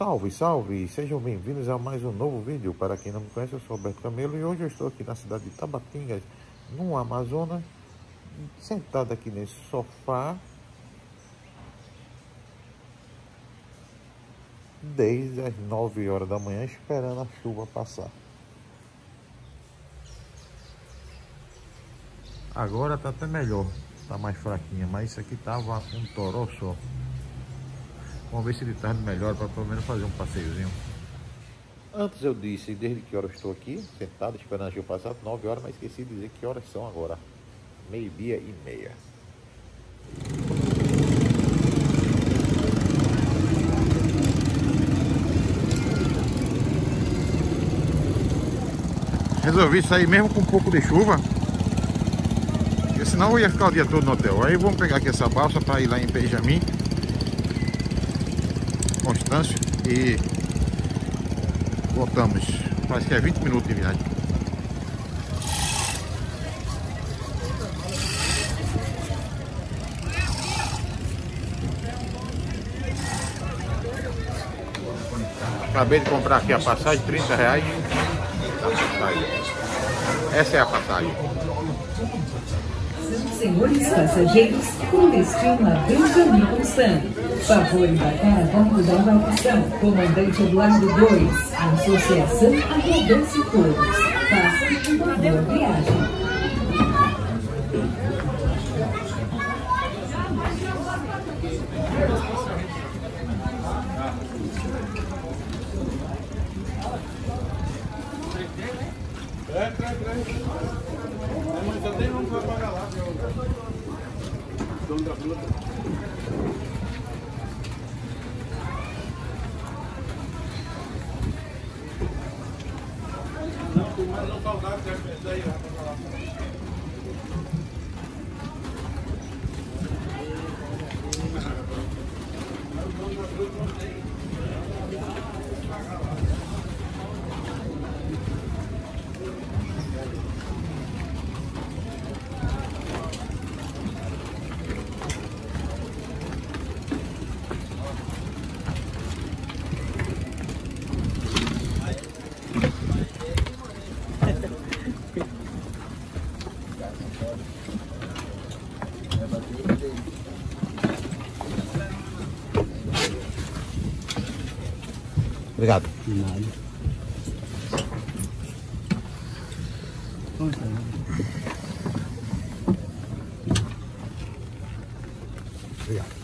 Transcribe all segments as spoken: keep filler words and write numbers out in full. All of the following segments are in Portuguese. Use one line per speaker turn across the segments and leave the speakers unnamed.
Salve, salve! Sejam bem-vindos a mais um novo vídeo. Para quem não me conhece, eu sou Alberto Camelo e hoje eu estou aqui na cidade de Tabatinga, no Amazonas, sentado aqui nesse sofá desde as nove horas da manhã, esperando a chuva passar. Agora tá até melhor, tá mais fraquinha, mas isso aqui tava um toró só. Vamos ver se de tarde melhora para pelo menos fazer um passeiozinho. Antes eu disse desde que hora eu estou aqui, sentado esperando a chuva passar, nove horas, mas esqueci de dizer que horas são agora. Meio-dia e meia. Resolvi sair mesmo com um pouco de chuva, porque senão eu ia ficar o dia todo no hotel. Aí vamos pegar aqui essa balsa para ir lá em Benjamin Constância e voltamos. Parece que é vinte minutos de viagem. Acabei de comprar aqui a passagem, trinta reais. A passagem. Essa é a passagem.
Senhores passageiros, com destino a Benjamin Constant. Favor embarcar a bordo da embarcação. Comandante Eduardo dois. A associação agradece todos. Façam uma boa viagem.
Obrigado.
De nada.
Obrigado.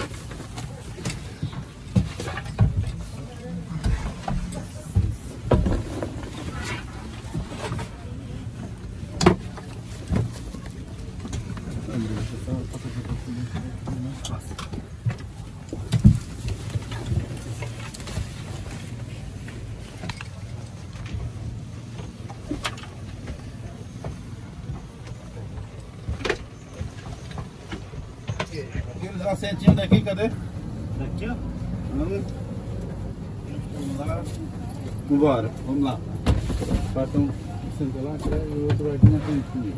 Aqueles assentinhos daqui, cadê? Daqui, ó. Vamos lá. Vambora, vamos lá. Bota um assento lá atrás e o outro aqui na frente.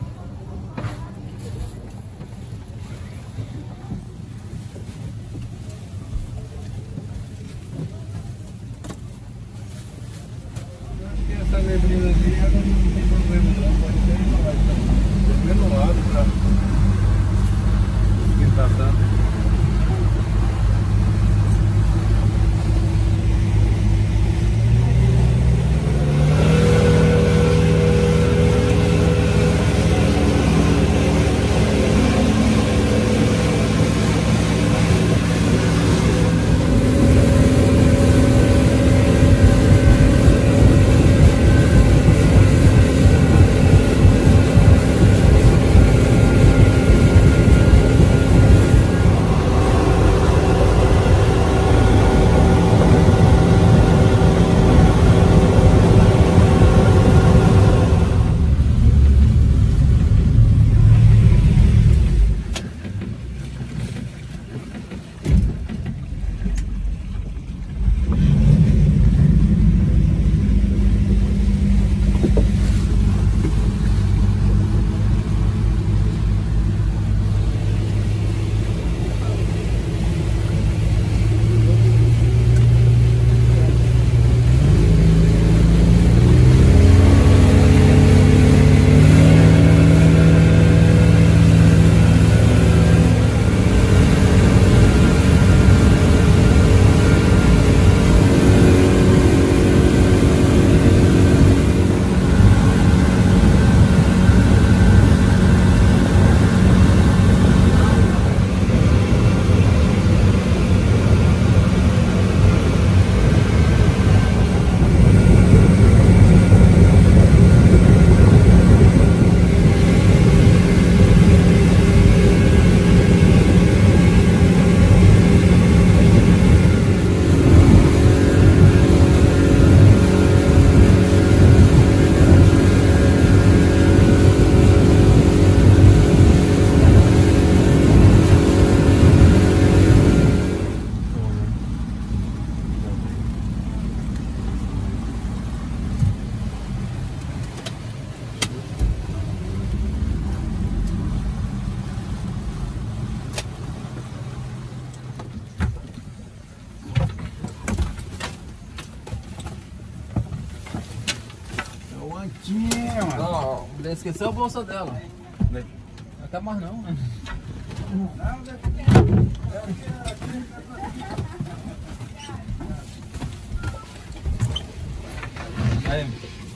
Essa neblina ali não tem problema não, pode ser do mesmo lado pra conseguir passar.
esqueceu a bolsa dela. Não quer mais não, né? Aí.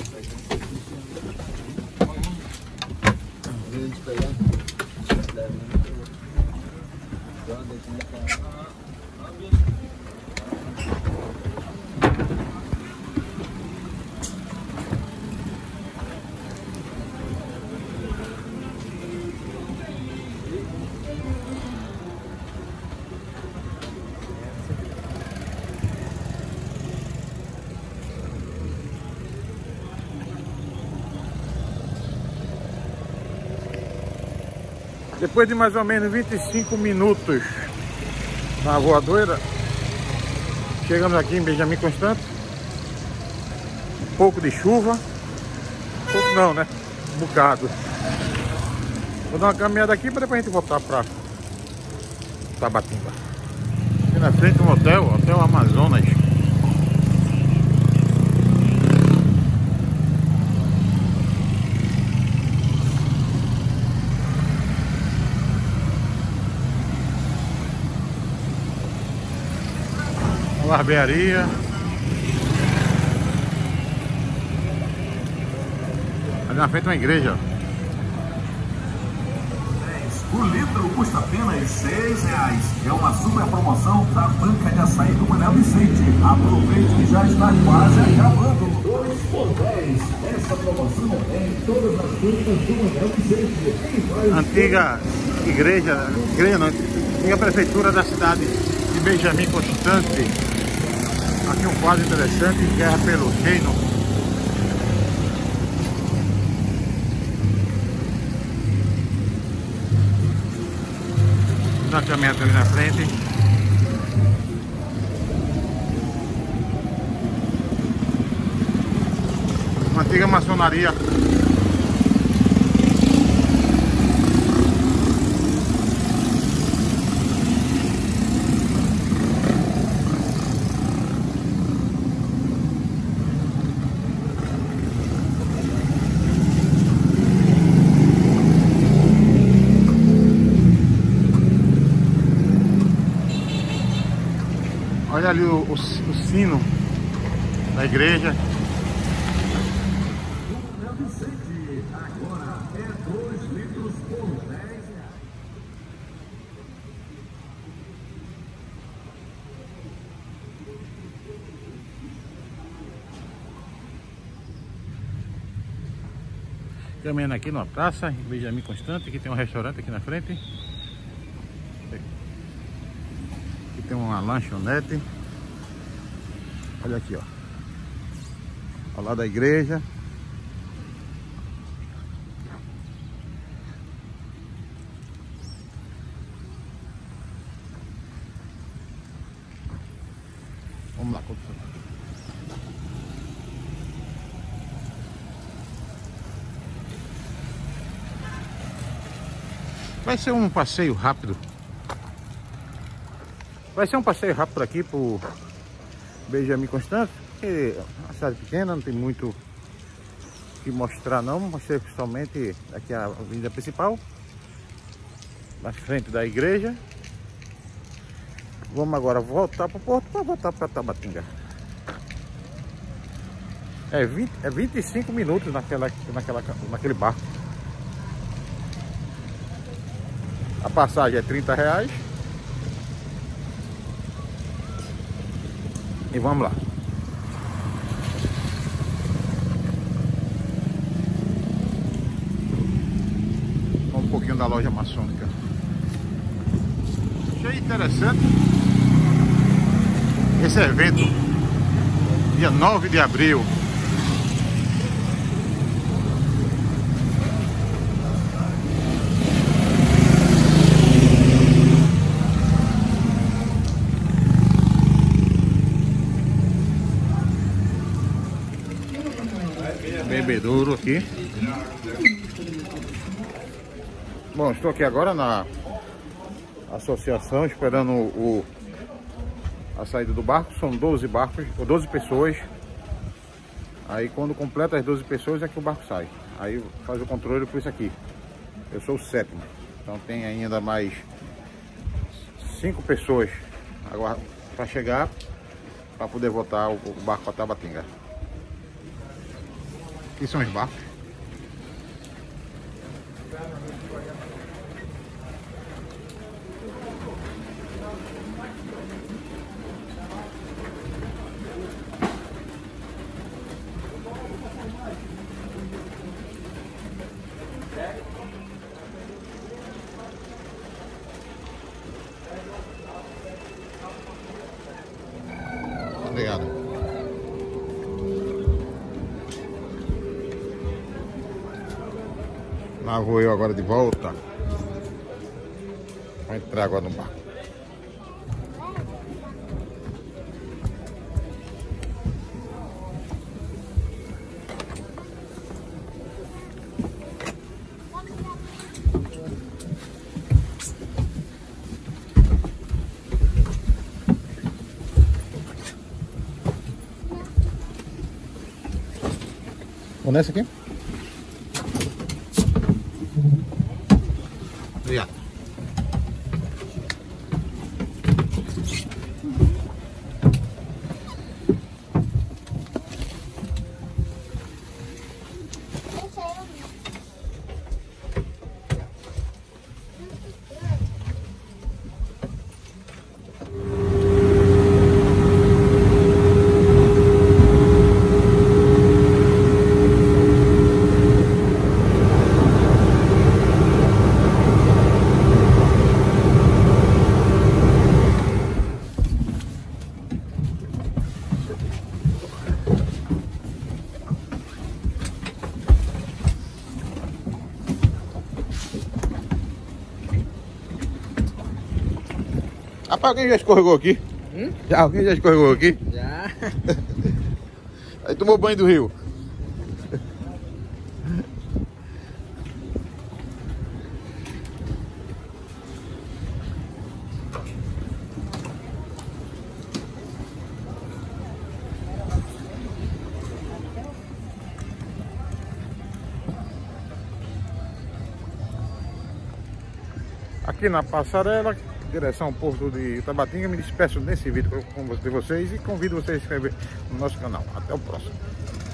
Depois de mais ou menos vinte e cinco minutos na voadoura, chegamos aqui em Benjamin Constant. Um pouco de chuva. Um pouco não, né? Um bocado. Vou dar uma caminhada aqui para depois a gente voltar para Tabatinga. Aqui na frente um hotel, Hotel Amazonas. Barbearia. Ali na frente uma igreja.
O litro custa apenas seis reais. É uma super promoção da banca de açaí do Manel Vicente. Aproveite que já está quase acabando. dois por dez. Essa promoção é em todas as bancas do Manel Vicente.
Antiga igreja, igreja não, antiga prefeitura da cidade de Benjamin Constant. Aqui um quadro interessante, Guerra pelo Reino. Na caminhada ali na frente. Uma antiga maçonaria. Olha ali o, o, o sino da igreja.
Agora é dois litros por dez reais.
Caminhando aqui numa praça, em Benjamin Constant. Aqui tem um restaurante aqui na frente. Tem uma lanchonete. Olha aqui, ó. Ao lado da igreja. Vamos lá, continuar. Vai ser um passeio rápido. Vai ser um passeio rápido aqui por Benjamin Constant, porque é uma cidade pequena, não tem muito o que mostrar não. Mostrei principalmente aqui a avenida principal, na frente da igreja. Vamos agora voltar para o porto para voltar para Tabatinga. É, vinte, é vinte e cinco minutos naquela, naquela, naquele barco. A passagem é trinta reais. E vamos lá. Um pouquinho da loja maçônica. Achei interessante esse evento, dia nove de abril. Bebedouro aqui. Bom, estou aqui agora na associação esperando o, a saída do barco. São doze barcos, ou doze pessoas. Aí quando completa as doze pessoas é que o barco sai. aí faz o controle por isso aqui. Eu sou o sétimo, então tem ainda mais cinco pessoas agora para chegar, para poder voltar o, o barco para Tabatinga. Aqui são os barcos. Obrigado. Lá vou eu agora de volta. Vou entrar agora no barco. Vou nessa aqui? Obrigado. Rapaz, alguém já escorregou aqui? Hum? Já, alguém já escorregou aqui?
Já.
Aí tomou banho do rio. Aqui na passarela, direção ao Porto de Tabatinga. Me despeço nesse vídeo com vocês e convido vocês a se inscrever no nosso canal. Até o próximo.